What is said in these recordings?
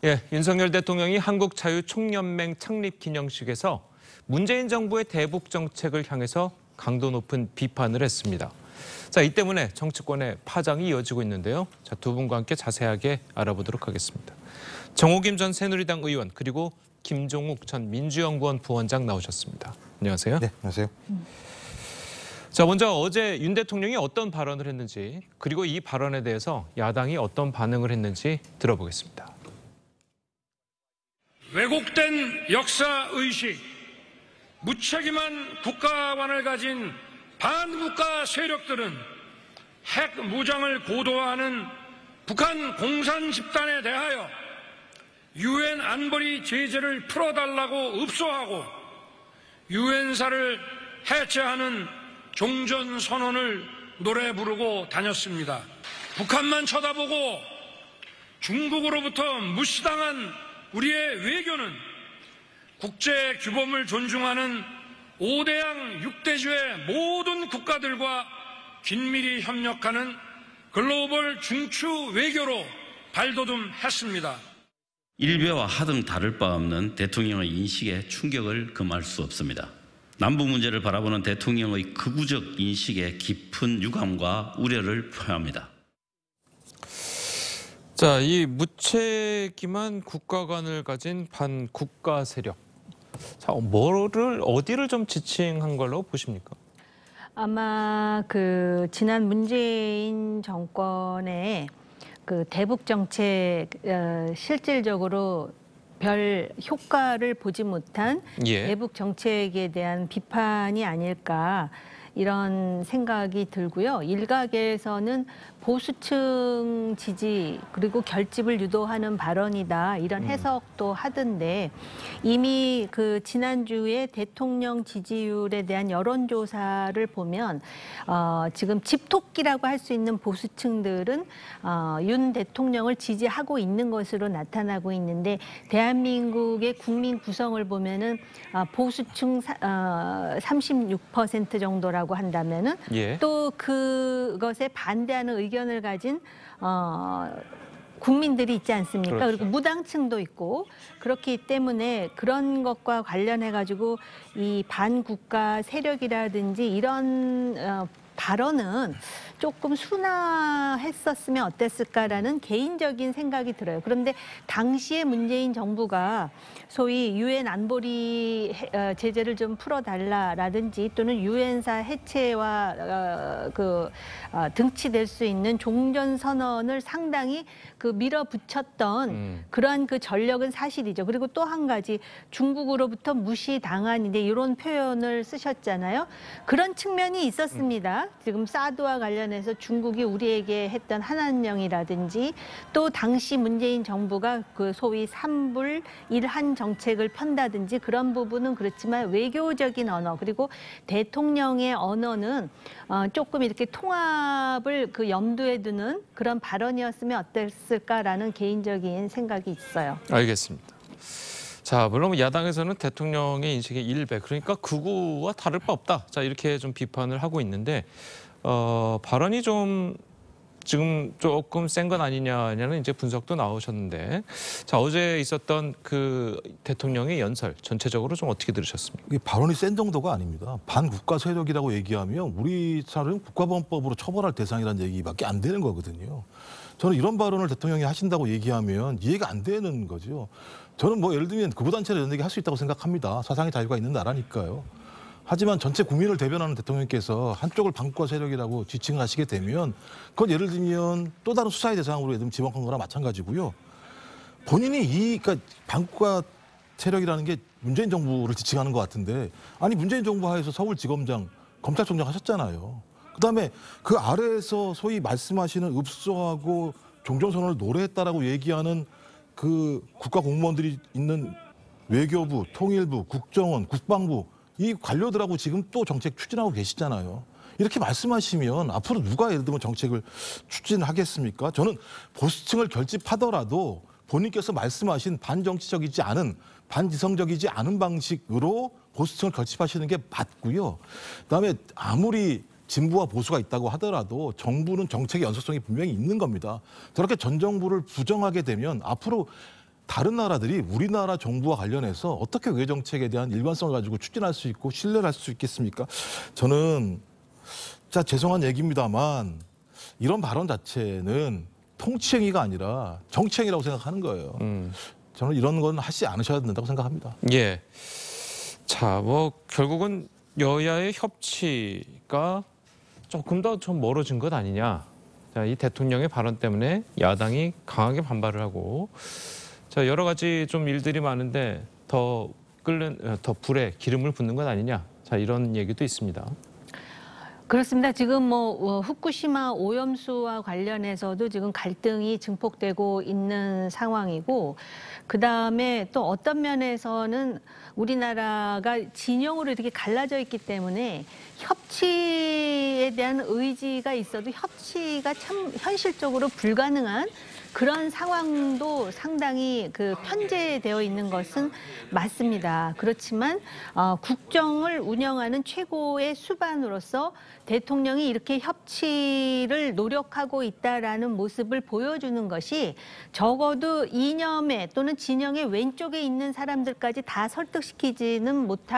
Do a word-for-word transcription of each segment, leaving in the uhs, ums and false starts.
예, 윤석열 대통령이 한국자유총연맹 창립 기념식에서 문재인 정부의 대북 정책을 향해서 강도 높은 비판을 했습니다. 자, 이 때문에 정치권의 파장이 이어지고 있는데요. 자, 두 분과 함께 자세하게 알아보도록 하겠습니다. 정호김 전 새누리당 의원 그리고 김종욱 전 민주연구원 부원장 나오셨습니다. 안녕하세요. 네, 안녕하세요. 자, 먼저 어제 윤 대통령이 어떤 발언을 했는지 그리고 이 발언에 대해서 야당이 어떤 반응을 했는지 들어보겠습니다. 왜곡된 역사의식, 무책임한 국가관을 가진 반국가 세력들은 핵 무장을 고도화하는 북한 공산 집단에 대하여 유엔 안보리 제재를 풀어달라고 읍소하고 유엔사를 해체하는 종전선언을 노래 부르고 다녔습니다. 북한만 쳐다보고 중국으로부터 무시당한 우리의 외교는 국제 규범을 존중하는 오대양 육대주의 모든 국가들과 긴밀히 협력하는 글로벌 중추 외교로 발돋움했습니다. 일베와 하등 다를 바 없는 대통령의 인식에 충격을 금할 수 없습니다. 남북 문제를 바라보는 대통령의 극우적 인식에 깊은 유감과 우려를 표합니다. 자, 이 무책임한 국가관을 가진 반국가 세력. 자, 뭐를 어디를 좀 지칭한 걸로 보십니까? 아마 그 지난 문재인 정권의 그 대북 정책 어, 실질적으로 별 효과를 보지 못한 예. 대북 정책에 대한 비판이 아닐까 이런 생각이 들고요. 일각에서는 보수층 지지 그리고 결집을 유도하는 발언이다 이런 해석도 하던데 이미 그 지난주에 대통령 지지율에 대한 여론조사를 보면 어, 지금 집토끼라고 할 수 있는 보수층들은 어, 윤 대통령을 지지하고 있는 것으로 나타나고 있는데 대한민국의 국민 구성을 보면은 어, 보수층 사, 어, 삼십육 퍼센트 정도라고 한다면은 예. 또 그것에 반대하는 의견을 가진 어, 국민들이 있지 않습니까? 그렇죠. 그리고 무당층도 있고 그렇기 때문에 그런 것과 관련해 가지고 이 반국가 세력이라든지 이런 어, 발언은 조금 순화했었으면 어땠을까라는 개인적인 생각이 들어요. 그런데 당시에 문재인 정부가 소위 유엔 안보리 제재를 좀 풀어달라라든지 또는 유엔사 해체와 어, 그 어, 등치될 수 있는 종전 선언을 상당히 그 밀어붙였던 음. 그러한 그 전력은 사실이죠. 그리고 또 한 가지 중국으로부터 무시당한인데 이런 표현을 쓰셨잖아요. 그런 측면이 있었습니다. 음. 지금 사드와 관련해서 중국이 우리에게 했던 한한령이라든지 또 당시 문재인 정부가 그 소위 삼불 일한 정책을 편다든지 그런 부분은 그렇지만 외교적인 언어 그리고 대통령의 언어는 어, 조금 이렇게 통합을 그 염두에 두는 그런 발언이었으면 어땠을까라는 개인적인 생각이 있어요. 알겠습니다. 자, 물론 야당에서는 대통령의 인식의 일배, 그러니까 극우와 다를 바 없다. 자, 이렇게 좀 비판을 하고 있는데 어, 발언이 좀 지금 조금 센 건 아니냐는 이제 분석도 나오셨는데, 자, 어제 있었던 그 대통령의 연설 전체적으로 좀 어떻게 들으셨습니까? 이게 발언이 센 정도가 아닙니다. 반국가 세력이라고 얘기하면 우리 사회는 국가보안법으로 처벌할 대상이라는 얘기밖에 안 되는 거거든요. 저는 이런 발언을 대통령이 하신다고 얘기하면 이해가 안 되는 거죠. 저는 뭐 예를 들면 극우단체를 이런 얘기 할 수 있다고 생각합니다. 사상의 자유가 있는 나라니까요. 하지만 전체 국민을 대변하는 대통령께서 한쪽을 반국가 세력이라고 지칭을 하시게 되면 그건 예를 들면 또 다른 수사의 대상으로 예를 들면 지목한 거나 마찬가지고요. 본인이 이 그러니까 반국가 세력이라는 게 문재인 정부를 지칭하는 것 같은데 아니 문재인 정부 하에서 서울지검장, 검찰총장 하셨잖아요. 그다음에 그 아래에서 소위 말씀하시는 읍소하고 종전선언을 노래했다라고 얘기하는 그 국가 공무원들이 있는 외교부, 통일부, 국정원, 국방부 이 관료들하고 지금 또 정책 추진하고 계시잖아요. 이렇게 말씀하시면 앞으로 누가 예를 들면 정책을 추진하겠습니까? 저는 보수층을 결집하더라도 본인께서 말씀하신 반정치적이지 않은 반지성적이지 않은 방식으로 보수층을 결집하시는 게 맞고요. 그다음에 아무리 진보와 보수가 있다고 하더라도 정부는 정책의 연속성이 분명히 있는 겁니다. 저렇게 전 정부를 부정하게 되면 앞으로 다른 나라들이 우리나라 정부와 관련해서 어떻게 외교 정책에 대한 일관성을 가지고 추진할 수 있고 신뢰를 할 수 있겠습니까? 저는 진짜 죄송한 얘기입니다만 이런 발언 자체는 통치행위가 아니라 정치행위라고 생각하는 거예요. 음. 저는 이런 건 하지 않으셔야 된다고 생각합니다. 예. 자, 뭐 결국은 여야의 협치가 조금 더 좀 멀어진 것 아니냐. 자, 이 대통령의 발언 때문에 야당이 강하게 반발을 하고, 자, 여러 가지 좀 일들이 많은데 더 끓는 더 불에 기름을 붓는 것 아니냐. 자, 이런 얘기도 있습니다. 그렇습니다. 지금 뭐 후쿠시마 오염수와 관련해서도 지금 갈등이 증폭되고 있는 상황이고, 그 다음에 또 어떤 면에서는 우리나라가 진영으로 이렇게 갈라져 있기 때문에 협치에 대한 의지가 있어도 협치가 참 현실적으로 불가능한 그런 상황도 상당히 그 편제되어 있는 것은 맞습니다. 그렇지만 어, 국정을 운영하는 최고의 수반으로서 대통령이 이렇게 협치를 노력하고 있다라는 모습을 보여주는 것이 적어도 이념의 또는 진영의 왼쪽에 있는 사람들까지 다 설득시키지는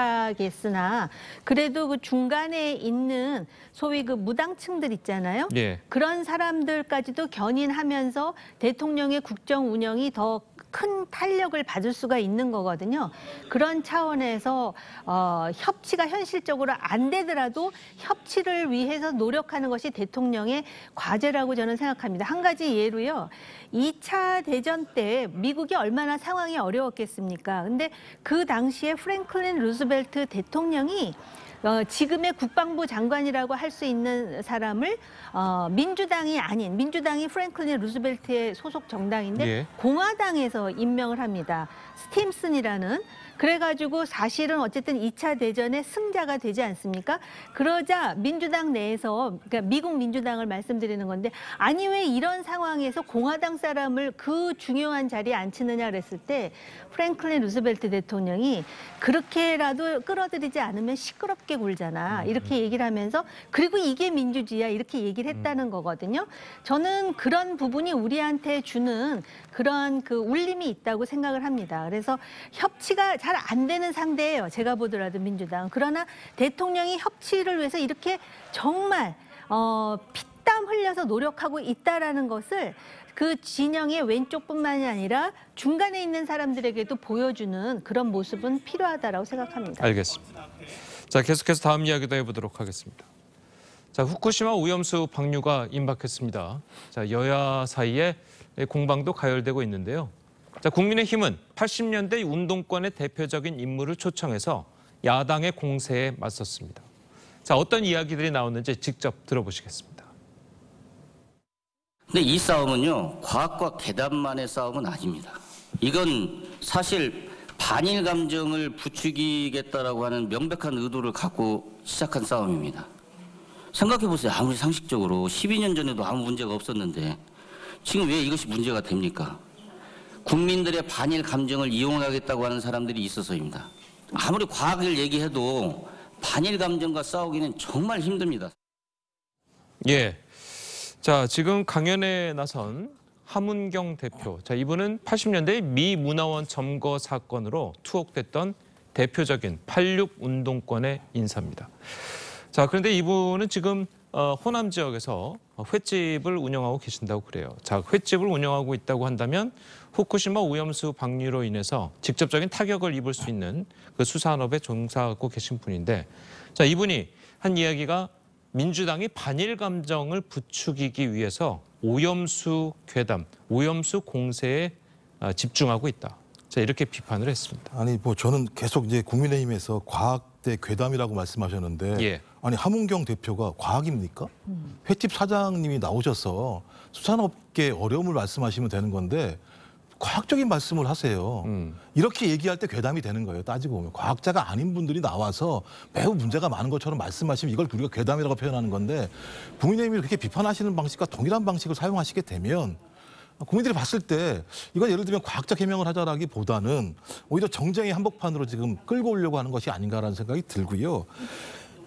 못하겠으나 그래도 그 중간에 있는 소위 그 무당층들 있잖아요. 예. 그런 사람들까지도 견인하면서 대통령의 국정 운영이 더 큰 탄력을 받을 수가 있는 거거든요. 그런 차원에서 어, 협치가 현실적으로 안 되더라도 협치를 위해서 노력하는 것이 대통령의 과제라고 저는 생각합니다. 한 가지 예로요. 이 차 대전 때 미국이 얼마나 상황이 어려웠겠습니까? 근데 그 당시에 프랭클린 루즈벨트 대통령이 어, 지금의 국방부 장관이라고 할 수 있는 사람을 어, 민주당이 아닌, 민주당이 프랭클린 루즈벨트의 소속 정당인데 예. 공화당에서 임명을 합니다. 스팀슨이라는. 그래가지고 사실은 어쨌든 이 차 대전의 승자가 되지 않습니까? 그러자 민주당 내에서, 그러니까 미국 민주당을 말씀드리는 건데, 아니 왜 이런 상황에서 공화당 사람을 그 중요한 자리에 앉히느냐 그랬을 때 프랭클린 루즈벨트 대통령이 그렇게라도 끌어들이지 않으면 시끄럽게 굴잖아. 이렇게 얘기를 하면서, 그리고 이게 민주주의야 이렇게 얘기를 했다는 거거든요. 저는 그런 부분이 우리한테 주는 그런 그 울림이 있다고 생각을 합니다. 그래서 협치가 잘 안 되는 상대예요. 제가 보더라도 민주당. 그러나 대통령이 협치를 위해서 이렇게 정말 어, 피땀 흘려서 노력하고 있다라는 것을 그 진영의 왼쪽뿐만이 아니라 중간에 있는 사람들에게도 보여주는 그런 모습은 필요하다라고 생각합니다. 알겠습니다. 자, 계속해서 다음 이야기도 해보도록 하겠습니다. 자, 후쿠시마 오염수 방류가 임박했습니다. 자, 여야 사이에 공방도 가열되고 있는데요. 자, 국민의힘은 팔십 년대 운동권의 대표적인 인물을 초청해서 야당의 공세에 맞섰습니다. 자, 어떤 이야기들이 나오는지 직접 들어보시겠습니다. 근데 이 싸움은요, 과학과 계단만의 싸움은 아닙니다. 이건 사실 반일 감정을 부추기겠다라고 하는 명백한 의도를 갖고 시작한 싸움입니다. 생각해보세요. 아무리 상식적으로 십이 년 전에도 아무 문제가 없었는데 지금 왜 이것이 문제가 됩니까? 국민들의 반일 감정을 이용하겠다고 하는 사람들이 있어서입니다. 아무리 과학을 얘기해도 반일 감정과 싸우기는 정말 힘듭니다. 예. 자, 지금 강연에 나선 하문경 대표. 자, 이분은 팔십 년대 미 문화원 점거 사건으로 투옥됐던 대표적인 팔십육 운동권의 인사입니다. 자, 그런데 이분은 지금 어, 호남 지역에서 횟집을 운영하고 계신다고 그래요. 자, 횟집을 운영하고 있다고 한다면 후쿠시마 오염수 방류로 인해서 직접적인 타격을 입을 수 있는 그 수산업에 종사하고 계신 분인데, 자, 이분이 한 이야기가 민주당이 반일 감정을 부추기기 위해서 오염수 괴담, 오염수 공세에 집중하고 있다. 자, 이렇게 비판을 했습니다. 아니 뭐 저는 계속 이제 국민의힘에서 과학대 괴담이라고 말씀하셨는데 예. 아니 하문경 대표가 과학입니까? 음. 횟집 사장님이 나오셔서 수산업계 어려움을 말씀하시면 되는 건데 과학적인 말씀을 하세요. 음. 이렇게 얘기할 때 괴담이 되는 거예요. 따지고 보면 과학자가 아닌 분들이 나와서 매우 문제가 많은 것처럼 말씀하시면 이걸 우리가 괴담이라고 표현하는 건데, 국민의힘이 그렇게 비판하시는 방식과 동일한 방식을 사용하시게 되면 국민들이 봤을 때 이건 예를 들면 과학적 해명을 하자라기보다는 오히려 정쟁의 한복판으로 지금 끌고 오려고 하는 것이 아닌가라는 생각이 들고요.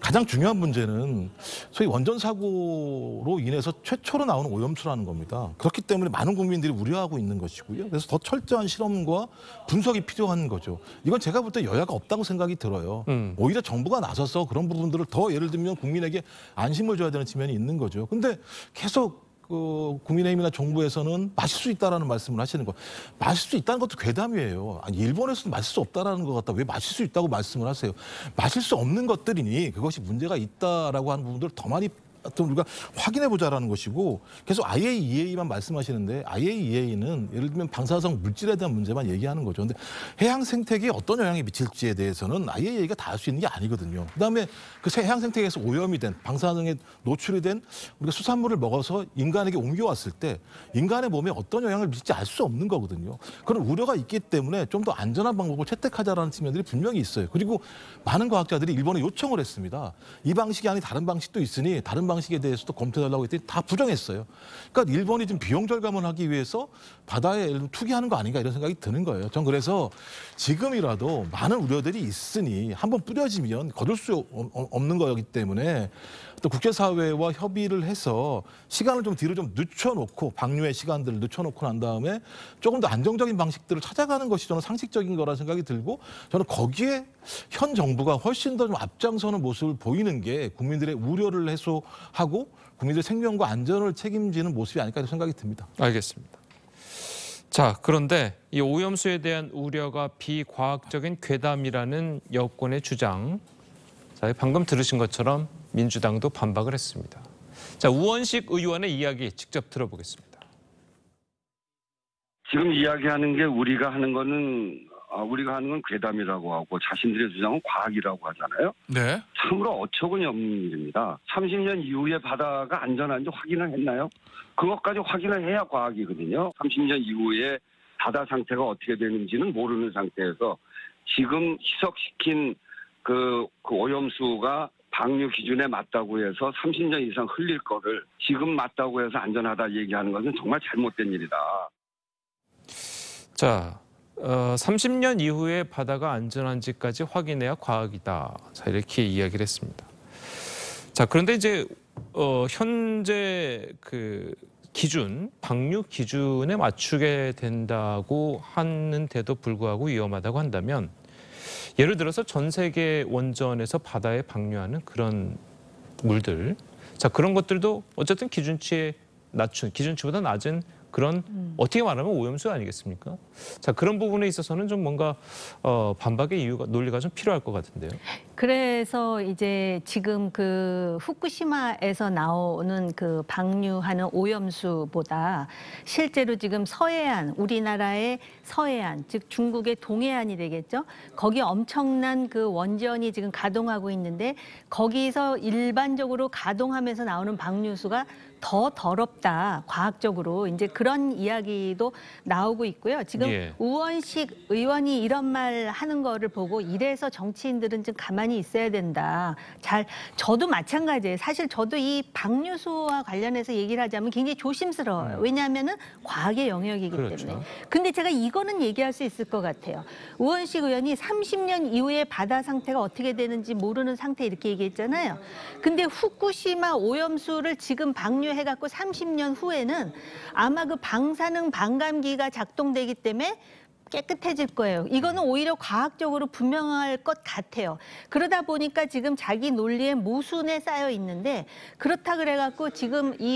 가장 중요한 문제는 소위 원전 사고로 인해서 최초로 나오는 오염수라는 겁니다. 그렇기 때문에 많은 국민들이 우려하고 있는 것이고요. 그래서 더 철저한 실험과 분석이 필요한 거죠. 이건 제가 볼 때 여야가 없다고 생각이 들어요. 음. 오히려 정부가 나서서 그런 부분들을 더 예를 들면 국민에게 안심을 줘야 되는 측면이 있는 거죠. 근데 계속 그 국민의힘이나 정부에서는 마실 수 있다라는 말씀을 하시는 거. 마실 수 있다는 것도 괴담이에요. 아니, 일본에서는 마실 수 없다라는 것 같다. 왜 마실 수 있다고 말씀을 하세요? 마실 수 없는 것들이니 그것이 문제가 있다라고 하는 부분들을 더 많이 또 우리가 확인해 보자라는 것이고 계속 아이에이이에이만 말씀하시는데 아이에이이에이는 예를 들면 방사성 물질에 대한 문제만 얘기하는 거죠. 근데 해양 생태계에 어떤 영향이 미칠지에 대해서는 아이에이이에이가 다 알 수 있는 게 아니거든요. 그다음에 그 해양 생태계에서 오염이 된 방사능에 노출이 된 우리가 수산물을 먹어서 인간에게 옮겨왔을 때 인간의 몸에 어떤 영향을 미칠지 알 수 없는 거거든요. 그런 우려가 있기 때문에 좀 더 안전한 방법을 채택하자라는 측면들이 분명히 있어요. 그리고 많은 과학자들이 일본에 요청을 했습니다. 이 방식이 아닌 다른 방식도 있으니 다른 방식에 대해서도 검토해달라고 했더니 다 부정했어요. 그러니까 일본이 좀 비용 절감을 하기 위해서 바다에 투기하는 거 아닌가 이런 생각이 드는 거예요. 전 그래서 지금이라도 많은 우려들이 있으니 한번 뿌려지면 거둘 수 없는 거였기 때문에 또 국제사회와 협의를 해서 시간을 좀 뒤로 좀 늦춰놓고 방류의 시간들을 늦춰놓고 난 다음에 조금 더 안정적인 방식들을 찾아가는 것이 저는 상식적인 거라 생각이 들고 저는 거기에 현 정부가 훨씬 더 좀 앞장서는 모습을 보이는 게 국민들의 우려를 해소하고 국민들의 생명과 안전을 책임지는 모습이 아닐까 생각이 듭니다. 알겠습니다. 자, 그런데 이 오염수에 대한 우려가 비과학적인 괴담이라는 여권의 주장. 자, 방금 들으신 것처럼 민주당도 반박을 했습니다. 자, 우원식 의원의 이야기 직접 들어보겠습니다. 지금 이야기하는 게 우리가 하는 거는 아, 우리가 하는 건 괴담이라고 하고 자신들의 주장은 과학이라고 하잖아요. 네. 참으로 어처구니 없는 일입니다. 삼십 년 이후에 바다가 안전한지 확인을 했나요? 그것까지 확인을 해야 과학이거든요. 삼십 년 이후에 바다 상태가 어떻게 되는지는 모르는 상태에서 지금 희석시킨 그, 그 오염수가 방류 기준에 맞다고 해서 삼십 년 이상 흘릴 거를 지금 맞다고 해서 안전하다 얘기하는 것은 정말 잘못된 일이다. 자, 어, 삼십 년 이후에 바다가 안전한지까지 확인해야 과학이다. 자, 이렇게 이야기를 했습니다. 자, 그런데 이제 어, 현재 그 기준, 방류 기준에 맞추게 된다고 하는데도 불구하고 위험하다고 한다면 예를 들어서 전 세계 원전에서 바다에 방류하는 그런 물들, 자 그런 것들도 어쨌든 기준치에 낮춘, 기준치보다 낮은 그런 음. 어떻게 말하면 오염수 아니겠습니까? 자 그런 부분에 있어서는 좀 뭔가 어, 반박의 이유가 논리가 좀 필요할 것 같은데요. 그래서 이제 지금 그 후쿠시마에서 나오는 그 방류하는 오염수보다 실제로 지금 서해안, 우리나라의 서해안, 즉 중국의 동해안이 되겠죠. 거기 엄청난 그 원전이 지금 가동하고 있는데 거기서 일반적으로 가동하면서 나오는 방류수가 더 더럽다, 과학적으로 이제 그런 이야기도 나오고 있고요. 지금 예. 우원식 의원이 이런 말 하는 거를 보고 이래서 정치인들은 좀 가만히 있어야 된다. 잘 저도 마찬가지예요. 사실 저도 이 방류수와 관련해서 얘기를 하자면 굉장히 조심스러워요. 왜냐하면은 과학의 영역이기 그렇죠. 때문에. 근데 제가 이거는 얘기할 수 있을 것 같아요. 우원식 의원이 삼십 년 이후에 바다 상태가 어떻게 되는지 모르는 상태 이렇게 얘기했잖아요. 근데 후쿠시마 오염수를 지금 방류 해갖고 삼십 년 후에는 아마 그 방사능 반감기가 작동되기 때문에 깨끗해질 거예요. 이거는 오히려 과학적으로 분명할 것 같아요. 그러다 보니까 지금 자기 논리에 모순에 쌓여 있는데 그렇다 그래갖고 지금 이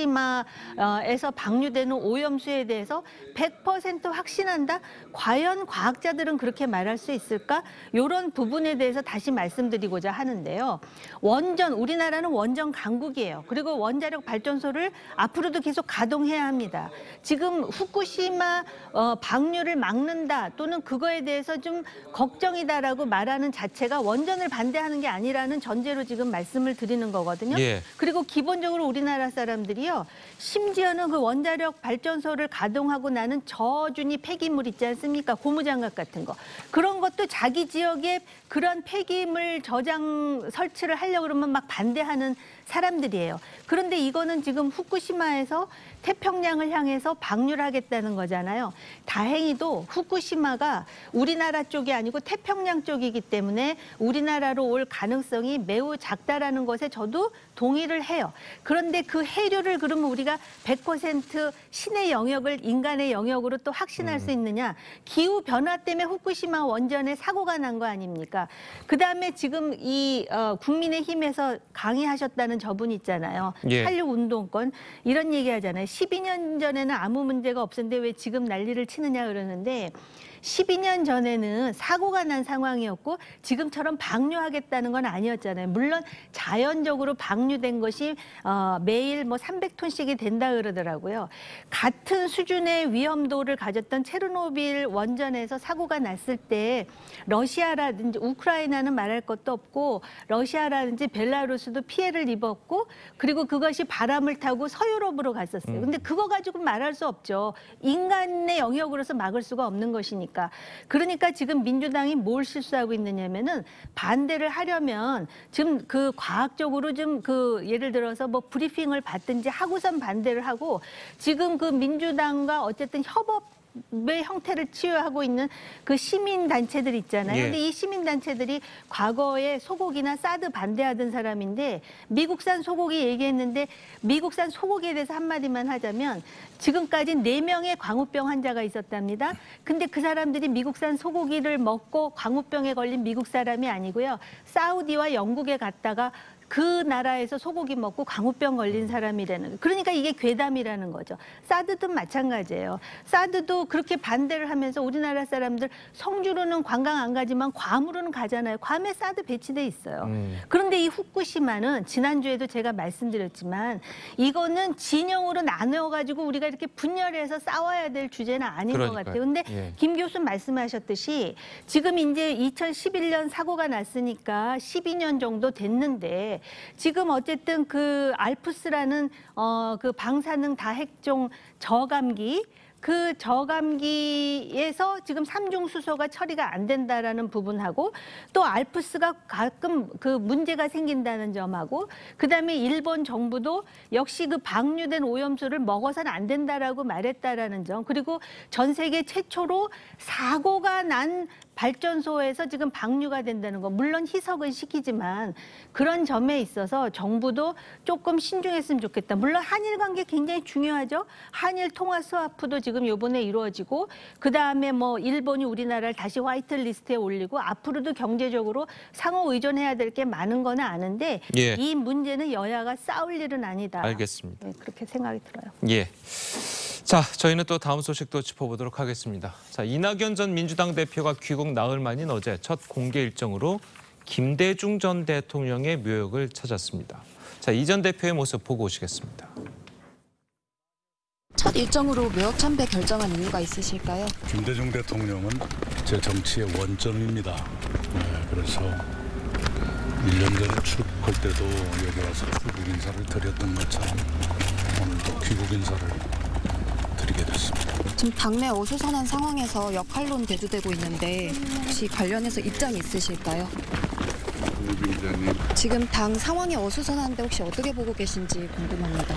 후쿠시마에서 방류되는 오염수에 대해서 백 퍼센트 확신한다? 과연 과학자들은 그렇게 말할 수 있을까? 이런 부분에 대해서 다시 말씀드리고자 하는데요. 원전, 우리나라는 원전 강국이에요. 그리고 원자력 발전소를 앞으로도 계속 가동해야 합니다. 지금 후쿠시마 어, 방류를 막 막는다 또는 그거에 대해서 좀 걱정이다라고 말하는 자체가 원전을 반대하는 게 아니라는 전제로 지금 말씀을 드리는 거거든요. 예. 그리고 기본적으로 우리나라 사람들이요. 심지어는 그 원자력 발전소를 가동하고 나는 저준위 폐기물 있지 않습니까? 고무장갑 같은 거. 그런 것도 자기 지역에 그런 폐기물 저장 설치를 하려고 그러면 막 반대하는 사람들이에요. 그런데 이거는 지금 후쿠시마에서 태평양을 향해서 방류를 하겠다는 거잖아요. 다행히도 후쿠시마가 우리나라 쪽이 아니고 태평양 쪽이기 때문에 우리나라로 올 가능성이 매우 작다라는 것에 저도 동의를 해요. 그런데 그 해류를 그러면 우리가 백 퍼센트 신의 영역을 인간의 영역으로 또 확신할 음. 수 있느냐. 기후 변화 때문에 후쿠시마 원전에 사고가 난 거 아닙니까? 그다음에 지금 이 어, 국민의힘에서 강의하셨다는 저분 있잖아요. 예. 한류운동권 이런 얘기 하잖아요. 십이 년 전에는 아무 문제가 없었는데 왜 지금 난리를 치느냐 그러는데 십이 년 전에는 사고가 난 상황이었고 지금처럼 방류하겠다는 건 아니었잖아요. 물론 자연적으로 방류된 것이 어, 매일 뭐 삼백 톤씩이 된다 그러더라고요. 같은 수준의 위험도를 가졌던 체르노빌 원전에서 사고가 났을 때 러시아라든지 우크라이나는 말할 것도 없고 러시아라든지 벨라루스도 피해를 입었고 그리고 그것이 바람을 타고 서유럽으로 갔었어요. 근데 그거 가지고 말할 수 없죠. 인간의 영역으로서 막을 수가 없는 것이니까. 그러니까 지금 민주당이 뭘 실수하고 있느냐면은 반대를 하려면 지금 그 과학적으로 좀 그 예를 들어서 뭐 브리핑을 받든지 하고선 반대를 하고 지금 그 민주당과 어쨌든 협업 의 형태를 치유하고 있는 그 시민 단체들 있잖아요. 예. 근데 이 시민 단체들이 과거에 소고기나 사드 반대하던 사람인데 미국산 소고기 얘기했는데 미국산 소고기에 대해서 한마디만 하자면 지금까지 네 명의 광우병 환자가 있었답니다. 근데 그 사람들이 미국산 소고기를 먹고 광우병에 걸린 미국 사람이 아니고요. 사우디와 영국에 갔다가 그 나라에서 소고기 먹고 광우병 걸린 사람이라는 거예요. 그러니까 이게 괴담이라는 거죠. 사드도 마찬가지예요. 사드도 그렇게 반대를 하면서 우리나라 사람들 성주로는 관광 안 가지만 괌으로는 가잖아요. 괌에 사드 배치돼 있어요. 음. 그런데 이 후쿠시마는 지난주에도 제가 말씀드렸지만 이거는 진영으로 나누어가지고 우리가 이렇게 분열해서 싸워야 될 주제는 아닌 그러니까요. 것 같아요. 근데 예. 김 교수 말씀하셨듯이 지금 이제 이천십일 년 사고가 났으니까 십이 년 정도 됐는데 지금 어쨌든 그 알프스라는 어, 그 방사능 다핵종 저감기 그 저감기에서 지금 삼중 수소가 처리가 안 된다라는 부분하고 또 알프스가 가끔 그 문제가 생긴다는 점하고 그다음에 일본 정부도 역시 그 방류된 오염수를 먹어서는 안 된다라고 말했다라는 점 그리고 전 세계 최초로 사고가 난 발전소에서 지금 방류가 된다는 거 물론 희석은 시키지만 그런 점에 있어서 정부도 조금 신중했으면 좋겠다. 물론 한일 관계 굉장히 중요하죠. 한일 통화 스와프도 지금 이번에 이루어지고 그다음에 뭐 일본이 우리나라를 다시 화이트리스트에 올리고 앞으로도 경제적으로 상호 의존해야 될 게 많은 건 아는데 예. 이 문제는 여야가 싸울 일은 아니다. 알겠습니다. 네, 그렇게 생각이 들어요. 예. 자, 저희는 또 다음 소식도 짚어보도록 하겠습니다. 자, 이낙연 전 민주당 대표가 귀국 나흘 만인 어제 첫 공개 일정으로 김대중 전 대통령의 묘역을 찾았습니다. 자, 이 전 대표의 모습 보고 오시겠습니다. 첫 일정으로 묘역 참배 결정한 이유가 있으실까요? 김대중 대통령은 제 정치의 원점입니다. 네, 그래서 일 년 전에 출국할 때도 여기 와서 귀국 인사를 드렸던 것처럼 오늘도 귀국 인사를 드리게 됐습니다. 지금 당내 어수선한 상황에서 역할론 대두되고 있는데 혹시 관련해서 입장이 있으실까요? 위원장님. 지금 당 상황이 어수선한데 혹시 어떻게 보고 계신지 궁금합니다.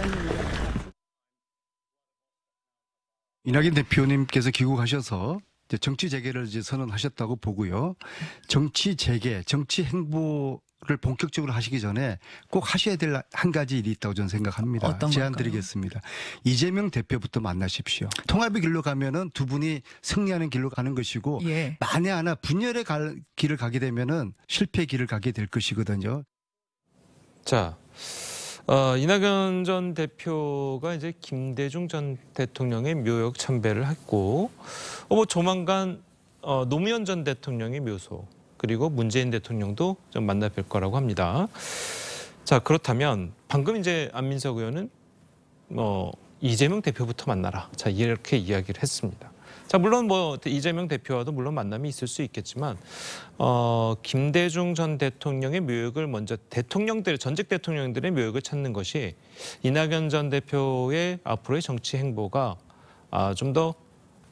이낙연 대표님께서 귀국하셔서 이제 정치 재개를 이제 선언하셨다고 보고요. 정치 재개, 정치 행보를 본격적으로 하시기 전에 꼭 하셔야 될 한 가지 일이 있다고 저는 생각합니다. 어떤 제안 걸까요? 드리겠습니다. 이재명 대표부터 만나십시오. 통합의 길로 가면은 두 분이 승리하는 길로 가는 것이고 예. 만에 하나 분열의 갈, 길을 가게 되면은 실패의 길을 가게 될 것이거든요. 자, 어, 이낙연 전 대표가 이제 김대중 전 대통령의 묘역 참배를 했고, 어, 뭐 조만간 어, 노무현 전 대통령의 묘소 그리고 문재인 대통령도 좀 만나 뵐 거라고 합니다. 자, 그렇다면 방금 이제 안민석 의원은 뭐 이재명 대표부터 만나라. 자, 이렇게 이야기를 했습니다. 자, 물론 뭐 이재명 대표와도 물론 만남이 있을 수 있겠지만 어, 김대중 전 대통령의 묘역을 먼저 대통령들, 전직 대통령들의 묘역을 찾는 것이 이낙연 전 대표의 앞으로의 정치 행보가 아, 좀 더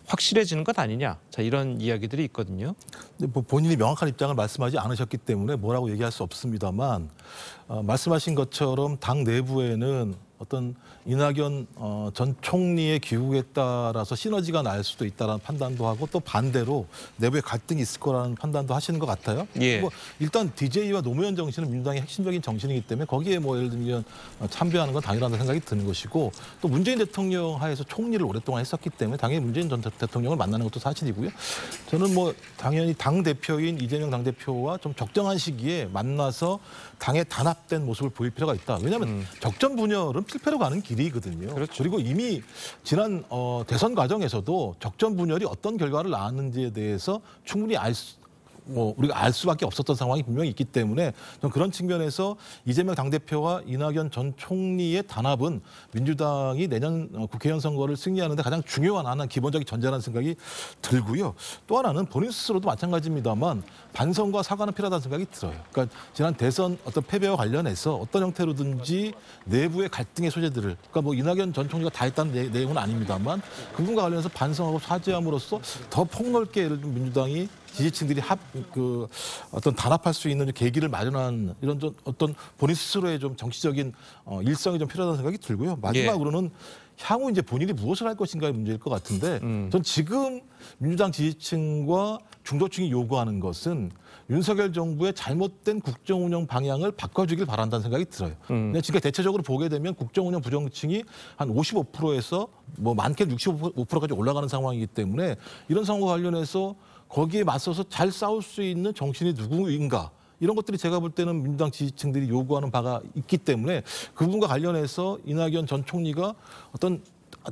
확실해지는 것 아니냐. 자, 이런 이야기들이 있거든요. 근데 뭐 본인이 명확한 입장을 말씀하지 않으셨기 때문에 뭐라고 얘기할 수 없습니다만 어, 말씀하신 것처럼 당 내부에는 어떤 이낙연 어, 전 총리의 귀국에 따라서 시너지가 날 수도 있다라는 판단도 하고 또 반대로 내부에 갈등이 있을 거라는 판단도 하시는 것 같아요. 예. 뭐 일단 디제이와 노무현 정신은 민주당의 핵심적인 정신이기 때문에 거기에 뭐 예를 들면 참배하는 건 당연하다는 생각이 드는 것이고 또 문재인 대통령 하에서 총리를 오랫동안 했었기 때문에 당연히 문재인 전 대통령을 만나는 것도 사실이고요. 저는 뭐 당연히 당 대표인 이재명 당 대표와 좀 적정한 시기에 만나서 당에 단합된 모습을 보일 필요가 있다. 왜냐하면 음. 적정 분열은 필패로 가는 길이거든요. 그렇죠. 그리고 이미 지난 어, 대선 과정에서도 적정 분열이 어떤 결과를 낳았는지에 대해서 충분히 알 수, 뭐 우리가 알 수밖에 없었던 상황이 분명히 있기 때문에 전 그런 측면에서 이재명 당대표와 이낙연 전 총리의 단합은 민주당이 내년 국회의원 선거를 승리하는 데 가장 중요한 하나 기본적인 전제라는 생각이 들고요. 또 하나는 본인 스스로도 마찬가지입니다만 반성과 사과는 필요하다는 생각이 들어요. 그러니까 지난 대선 어떤 패배와 관련해서 어떤 형태로든지 내부의 갈등의 소재들을 그러니까 뭐 이낙연 전 총리가 다 했다는 내, 내용은 아닙니다만 그분과 관련해서 반성하고 사죄함으로써 더 폭넓게 예를 들면 민주당이 지지층들이 합, 그, 어떤 단합할 수 있는 계기를 마련한 이런 좀 어떤 본인 스스로의 좀 정치적인 어, 일성이 좀 필요하다는 생각이 들고요. 마지막으로는 예. 향후 이제 본인이 무엇을 할 것인가의 문제일 것 같은데 음. 전 지금 민주당 지지층과 중도층이 요구하는 것은 윤석열 정부의 잘못된 국정운영 방향을 바꿔주길 바란다는 생각이 들어요. 음. 지금 대체적으로 보게 되면 국정운영 부정층이 한 오십오 퍼센트에서 뭐 많게는 육십오 퍼센트까지 올라가는 상황이기 때문에 이런 상황과 관련해서 거기에 맞서서 잘 싸울 수 있는 정신이 누구인가 이런 것들이 제가 볼 때는 민주당 지지층들이 요구하는 바가 있기 때문에 그 부분과 관련해서 이낙연 전 총리가 어떤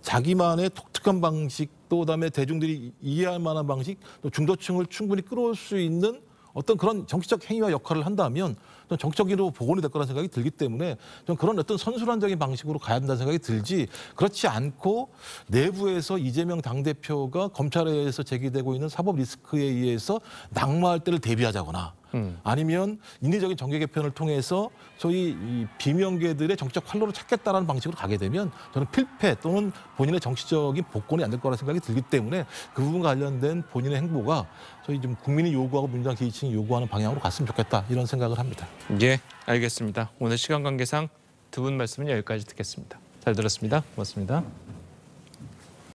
자기만의 독특한 방식 또 그다음에 대중들이 이해할 만한 방식 또 중도층을 충분히 끌어올 수 있는 어떤 그런 정치적 행위와 역할을 한다면 정치적으로 복원이 될 거라는 생각이 들기 때문에 좀 그런 어떤 선순환적인 방식으로 가야 한다는 생각이 들지 그렇지 않고 내부에서 이재명 당대표가 검찰에서 제기되고 있는 사법 리스크에 의해서 낙마할 때를 대비하자거나 음. 아니면 인위적인 정계 개편을 통해서 소위 이 비명계들의 정치적 활로를 찾겠다라는 방식으로 가게 되면 저는 필패 또는 본인의 정치적인 복권이 안 될 거라 생각이 들기 때문에 그 부분과 관련된 본인의 행보가 저희 좀 국민이 요구하고 민주당 지지층이 요구하는 방향으로 갔으면 좋겠다 이런 생각을 합니다. 예, 알겠습니다. 오늘 시간 관계상 두 분 말씀은 여기까지 듣겠습니다. 잘 들었습니다. 고맙습니다.